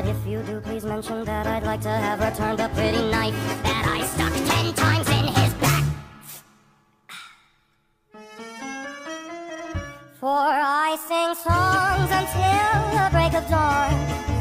But if you do, please mention that I'd like to have returned the pretty knife that I stuck 10 times in his back. For I sing songs until the break of dawn,